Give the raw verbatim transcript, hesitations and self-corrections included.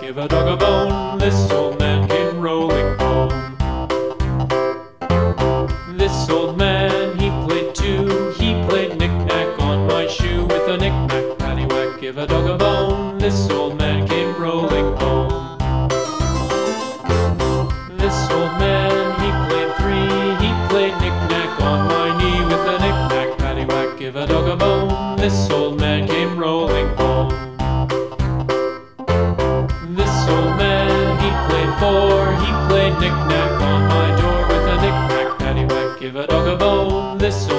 give a dog a bone. This old man came rolling home. This old man, he played too. He played knick-knack on my shoe. With a knick-knack, paddywhack, give a dog a bone. This old man came rolling home. This old man, he played three. He played knick-knack on my knee. With a knick-knack, paddywhack, give a dog a bone. This old man came rolling home. This old man, he played four. He played knick-knack on my door. With a knick-knack, paddywhack, give a dog a bone. This